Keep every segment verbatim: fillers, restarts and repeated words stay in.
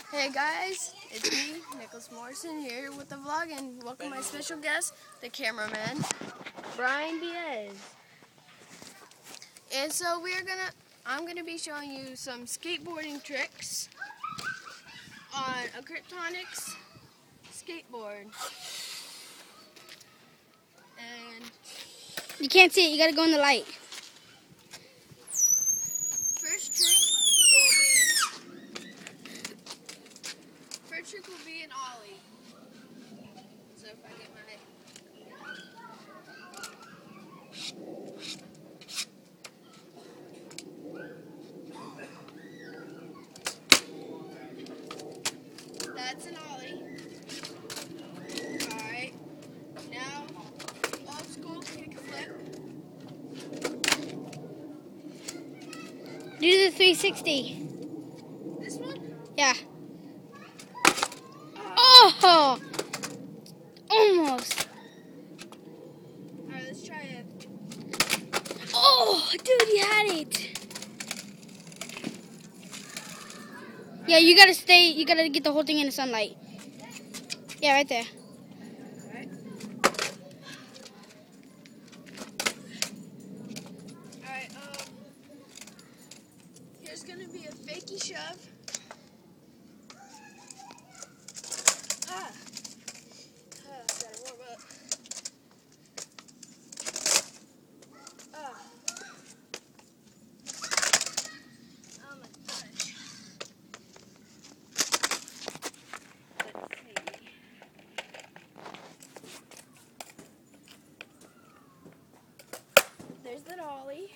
Hey guys, it's me, Nicholas Morrison, here with the vlog, and welcome my special guest, the cameraman, Bryan Diaz. And so we're gonna, I'm gonna be showing you some skateboarding tricks on a Kryptonics skateboard. And you can't see it, you gotta go in the light. First trick will be, first trick will be an ollie. So if I get my That's an ollie. Alright. Now, old school kickflip. Do the three sixty. This one? Yeah. Oh! Almost. Alright, let's try it. Oh, dude, you had it. Yeah, you gotta stay, you gotta get the whole thing in the sunlight. Yeah, right there. Alright. Alright, um, here's gonna be a fakie shove. Ah. Ah, gotta warm up. Ah. Oh my gosh. There's the dolly.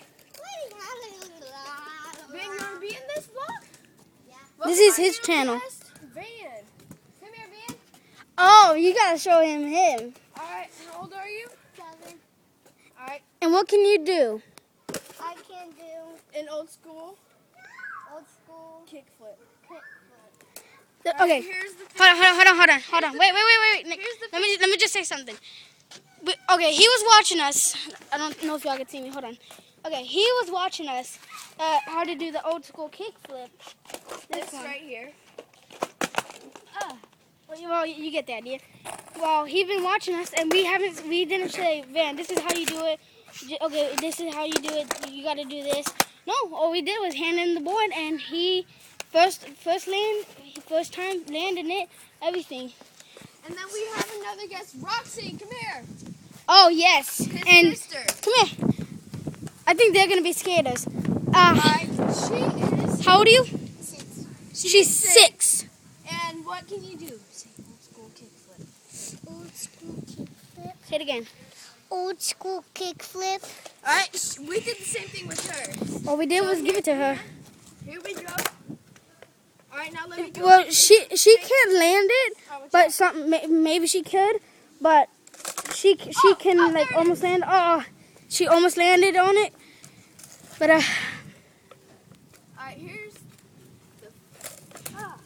Van, you want to be in this vlog? Yeah. This is his channel. Van, come here, Van. Oh, you gotta show him him. Alright, how old are you? Seven. Alright. And what can you do? I can do In old school, old school kickflip. The- Alright, okay. here's the Hold on, hold on, hold on, hold on, hold on. Wait, wait, wait, wait, wait. Nick, Here's the let me let me just say something. We, okay, he was watching us. I don't know if y'all can see me. Hold on. Okay, he was watching us uh, how to do the old school kickflip. This one. right here. Ah. Well, you, well, you get the idea. Well, he's been watching us, and we haven't. We didn't say, Van, this is how you do it. J- Okay, this is how you do it. You got to do this. No, all we did was hand him the board, and he first first land, first time landing it, everything. And then we have another guest, Roxy. Come here. Oh yes, His and sister. come here. I think they're gonna be skaters. Uh, Alright, she is how old are you? six. She's six. And what can you do? Say old school kickflip. old school kickflip. Say it again. Old school kickflip. Alright, we did the same thing with her. All we did So was give it to her. Here we go. Alright, now let me go. Well, she she can't land it, Oh, watch but out. some may- maybe she could, but she she Oh, can oh, like there it almost land. Oh, she almost landed on it, but uh, Alright, here's the ah,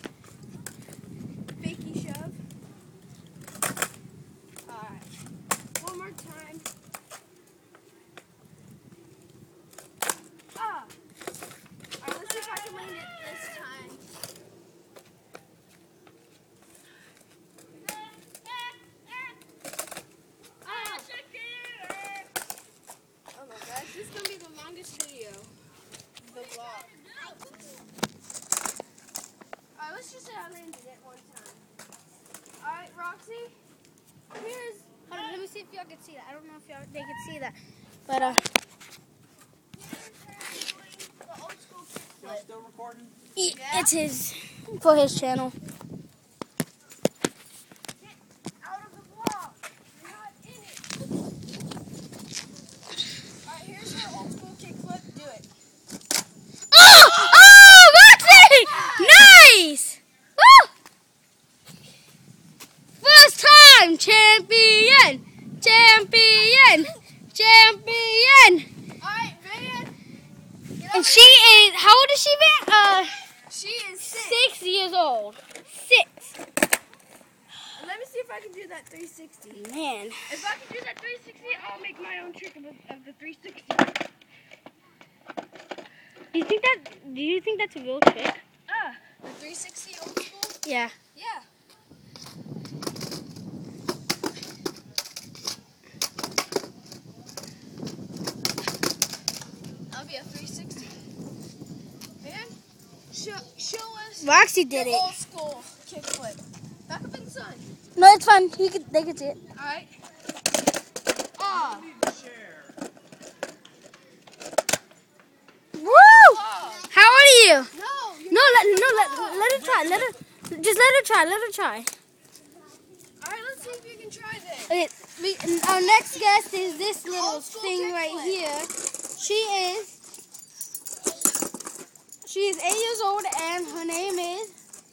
fakie shove. Alright, one more time. Ah. Alright, let's see if I can land it this time. Ah. Oh my gosh, this is gonna be the longest video. The vlog. Alright, let's just say I landed it one time. Alright, Roxy, here's hold on, let me see if y'all can see that. I don't know if y'all they can see that, but uh, the old school Y'all kickflip. still recording? e- Yeah. it's his for his channel. Get out of the vlog. You're not in it. Alright, here's her old school kickflip. Do it. Oh! Oh! Roxy! Nice! Woo! First time champion! Champion! Champion! Alright, Van. And she is, how old is she, Van? Uh, She is six. six years old. Six. Let me see if I can do that three sixty. Man. If I can do that three sixty, I'll make my own trick of, the- of the three sixty. Do you think that, do you think that's a real trick? Ah, the three sixty old Yeah. Yeah. That'll be a three sixty. Man, show, show us Roxy did the it. old school kickflip. Back up in the sun. No, it's fun. He could, they could see it. All right. Ah. Woo! Oh. How old are you? No. You're No, let no let let her try. Let her just let her try. Let her try. All right. Let's see if you can try this. Okay, we, our next guest is this little Old school thing right kickflip. here. She is she is eight years old and her name is.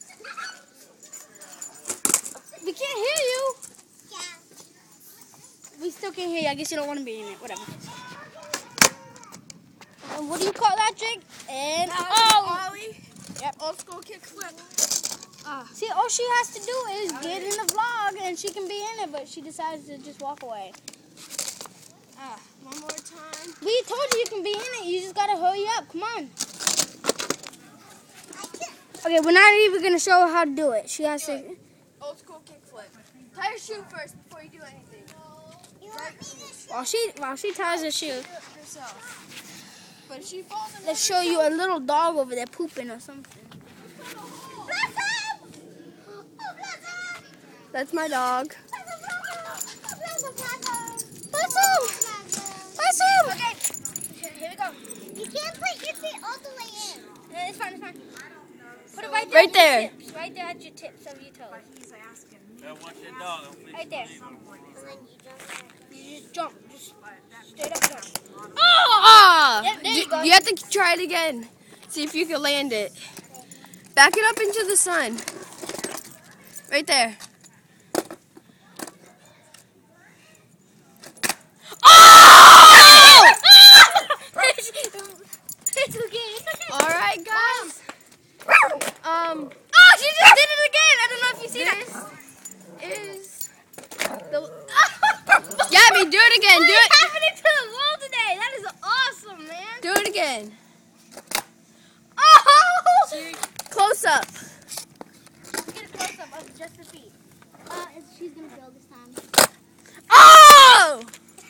We can't hear you. Yeah. We still can't hear you. I guess you don't want to be in it. Whatever. And what do you call that, Jake? And oh, Ollie. Yep. Old school kickflip. Ah. See, all she has to do is get in the vlog, and she can be in it. But she decides to just walk away. Ah. One more time. We told you you can be in it. You just gotta hurry up. Come on. Okay, we're not even gonna show her how to do it. She has Do to. it. Old school kickflip. Tie your shoe first before you do anything. You want me to While she while she ties her shoe, Do it yourself. But if she falls in let's show you a little dog over there pooping or something. Blossom! Oh, Blossom! That's my dog. Blossom, Blossom! Blossom! Blossom! Okay, here we go. You can't put your feet all the way in. Yeah, it's fine. It's fine. Put it right there. Right at there. Your tips, right there at your tips of your toes. Right there. You just jump. Just straight up jump. Ah! Yep, there you you, go. you have to try it again. See if you can land it. Back it up into the sun. Right there. Oh! It's okay. It's okay. All right, guys. Um, Oh, she just did it again. I don't know if you see this that. is the. Gabby, do it again. Do What it. is happening to the world today? That is awesome, man. Do it again. Oh! Close up. Get a close up of just the feet. Uh, she's gonna go this time. Oh!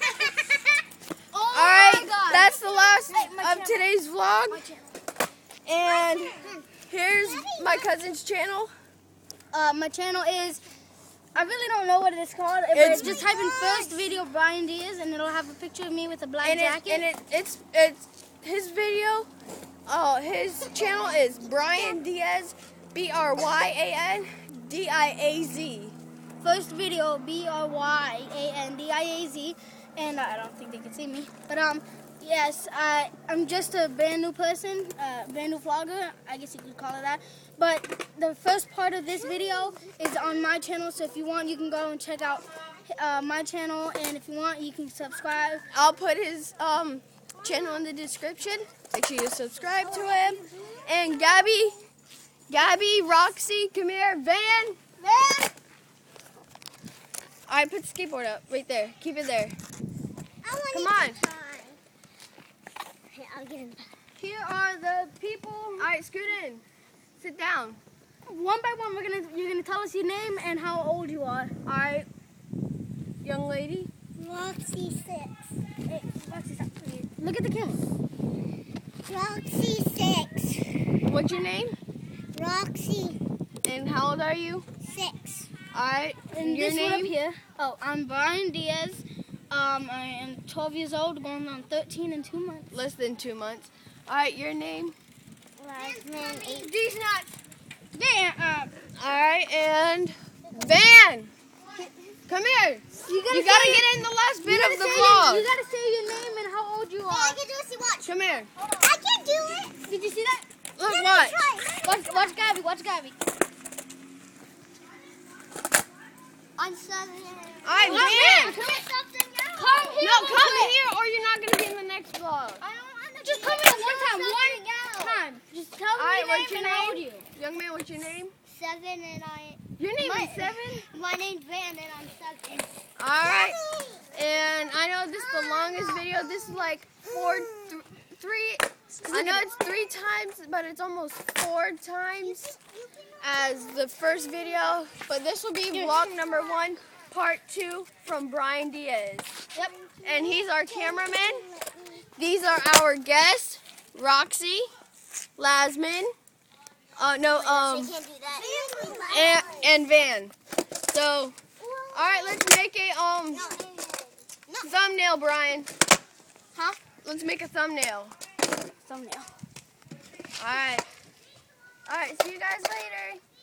Oh All right, my God. that's the last Hey, my of channel. today's vlog. My channel. And here's my cousin's channel. Uh, my channel is. I really don't know what it's called. But It's- just type in first video Bryan Diaz, and it'll have a picture of me with a black And it, jacket. and it, it's it's his video. Oh, his channel is Bryan Diaz, B R Y A N D I A Z. First video B R Y A N D I A Z, and uh, I don't think they can see me, but um, yes, I I'm just a brand new person, uh, brand new vlogger, I guess you could call it that. But the first part of this video is on my channel, so if you want, you can go and check out uh, my channel, and if you want, you can subscribe. I'll put his um channel in the description. Make sure you subscribe to him. And Gabby, Gabby, Roxy, come here, Van, Van. All right, put the skateboard up right there. Keep it there. I want Come you on. to try. Okay, I'll get in. Here are the people. All right, scoot in. Sit down. One by one, we're gonna you're gonna tell us your name and how old you are. All right, young lady. Roxy six. Hey, Roxy, stop. Look at the camera. Roxy six. What's your name? Roxy And how old are you? six. All right, And your this one up name? here. Oh, I'm Bryan Diaz. Um, I am twelve years old, going on thirteen in two months. Less than two months. All right, your name? Last name eight. These nuts. Van, uh, All right, and Van. Come here. you gotta, You gotta say, get in the last you bit gotta of the say vlog. Your, you gotta say your name and how old you Oh, are. I can do it. See, watch. Come here. I can do it. Did you see that? Look, Let me watch. try. Watch, watch Gabby. Watch Gabby. I'm seven. All right, Come Van. here. Come something else. Come here. No, real come quick. here or you're not going to be in the next vlog. I don't want to Just be come here. in one time. Do One something else. time. Just tell me All right, your what's name your and how old name? you. Young man, what's your name? Seven and I. Your name My- is Seven? My name's Van and I'm seven. All right. And I know this is the longest video. This is like four, th three. I know it's three times, but it's almost four times. You can as the first video, but this will be vlog number one, part two from Bryan Diaz. Yep. And he's our cameraman. These are our guests, Roxy, Lasman, uh, no, um, Can't do that. and, and Van. So, all right, let's make a um thumbnail, Brian. Huh? Let's make a thumbnail. Thumbnail. All right. All right. See you guys later.